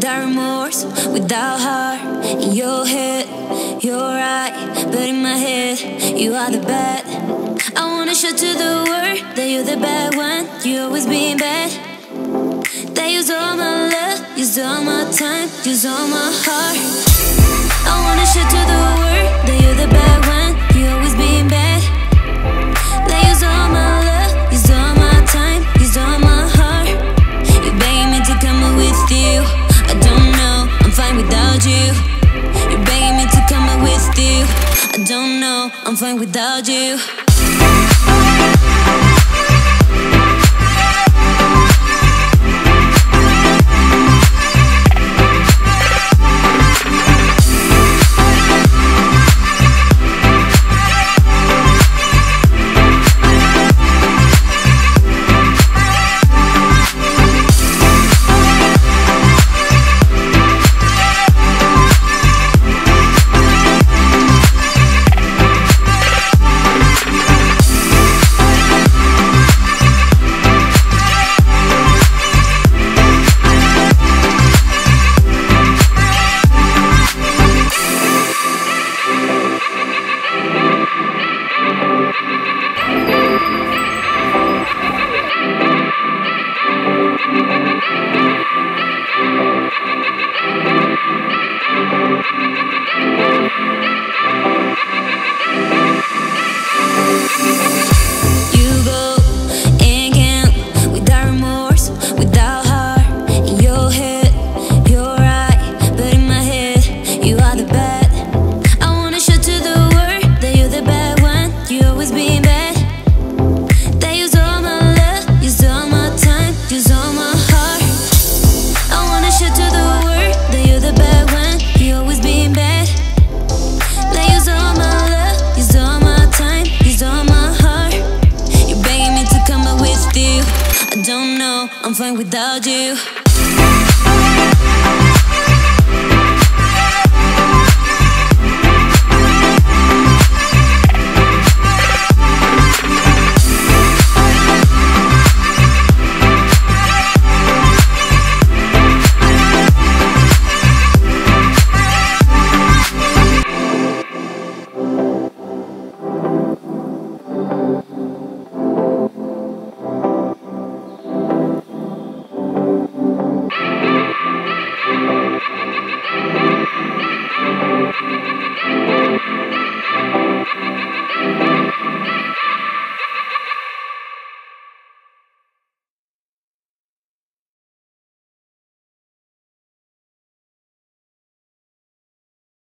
without remorse, without heart. In your head, you're right, but in my head, you are the bad. I wanna show to the world that you're the bad one. You always being bad. They use all my love, use all my time, use all my heart. I wanna show to the world that you're the bad one. You always being bad. They use all my love, use all my time, use all my heart. You're begging me to come up with you. I don't know, I'm fine without you. You're begging me to come up with you. I don't know, I'm fine without you. I'm fine without you.